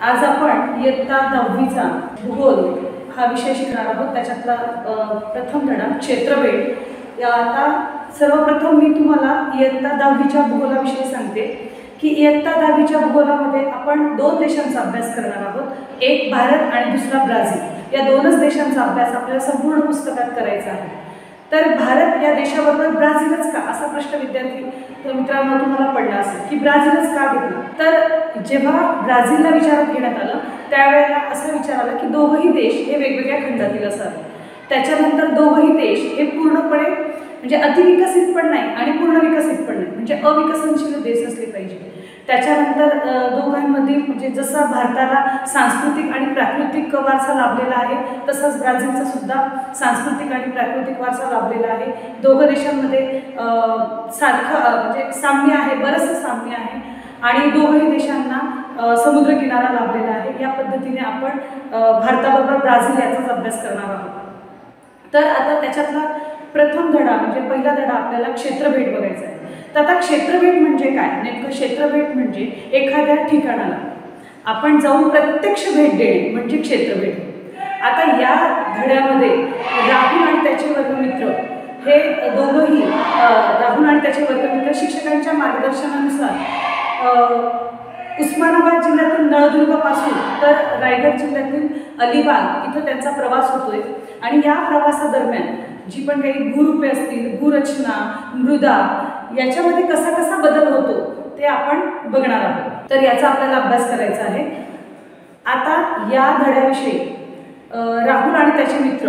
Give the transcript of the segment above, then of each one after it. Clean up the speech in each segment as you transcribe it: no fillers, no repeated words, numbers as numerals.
आज आपण इयत्ता 10वीचा भूगोल हा विषय शिकणार आहोत। त्याच्यातला प्रथम धडा क्षेत्रफळ। आता सर्वप्रथम मी तुम्हाला इयत्ता 10वीच्या भूगोलाविषयी सांगते की इयत्ता 10वीच्या भूगोलामध्ये आपण दोन देशांचा अभ्यास करणार आहोत। एक भारत आणि दुसरा ब्राझील। या दोनच देशांचा अभ्यास आपल्याला संपूर्ण पुस्तकात करायचा आहे। तर भारत या देशाबरोबर ब्राझीलच का असा प्रश्न विद्यार्थी मित्रांनो तुम्हाला पडला असेल की ब्राझीलच का घेतला। तर जेव्हा ब्राझीलला विचारात घेण्यात आलं त्यावेळेला असं विचार आला की दोघंही देश हे वेगवेगळ्या खंडातील असावे। त्याच्यानंतर दोघंही देश हे पूर्णपणे म्हणजे अतिविकसित पण नाही आणि पूर्ण विकसित पण नाही, म्हणजे अविकसनशील देश असले पाहिजे। त्याच्यानंतर दोघांमध्ये म्हणजे जसा भारताला सांस्कृतिक आणि प्राकृतिक वारसा लाभलेला आहे तसंच ब्राझीलचा सुद्धा सांस्कृतिक आणि प्राकृतिक वारसा लाभलेला आहे। दोघं देशांमध्ये सारखं म्हणजे साम्य आहे, बरंचसं साम्य आहे आणि दोघंही देशांना समुद्रकिनारा लाभलेला आहे। या पद्धतीने आपण भारताबरोबर ब्राझील याचाच अभ्यास करणार आहोत। तर आता त्याच्यातला प्रथम धडा म्हणजे पहिला धडा आपल्याला क्षेत्रफळ बघायचा आहे। तर आता क्षेत्रफळ म्हणजे काय, नेमकं क्षेत्रफळ म्हणजे एखाद्या ठिकाणाला आपण जाऊन प्रत्यक्ष भेट देणे म्हणजे क्षेत्रफळ। आता या धड्यामध्ये राहुल आणि त्याचे वर्गमित्र हे दोघंही राहुल आणि त्याचे वर्गमित्र शिक्षकांच्या मार्गदर्शनानुसार उस्मानाबाद जिल्ह्यातील नळदुर्गपासून तर रायगड जिल्ह्यातील अलिबाग इथं त्यांचा प्रवास होतोय आणि या प्रवासादरम्यान जी पण काही भूरूपे असतील, भूरचना, मृदा याच्यामध्ये कसा कसा बदल होतो ते आपण बघणार आहोत। तर याचा आपल्याला अभ्यास करायचा आहे। आता या धड्याविषयी राहुल आणि त्याचे मित्र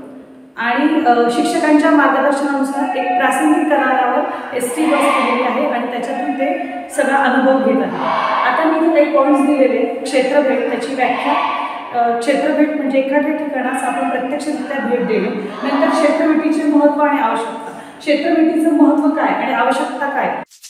आणि शिक्षकांच्या मार्गदर्शनानुसार एक प्रासंगिक करारावर एसटी बस केलेली आहे आणि त्याच्यातून ते सगळा अनुभव घेत आहेत। आता मी काही पॉईंट्स दिलेले क्षेत्रफळ त्याची व्याख्या। क्षेत्रफळ म्हणजे एखाद्या ठिकाणास आपण प्रत्यक्षरित्या भेट देणे। नंतर क्षेत्रफळाचे महत्त्व आणि आवश्यकता। क्षेत्रफळाचं महत्त्व काय आणि आवश्यकता काय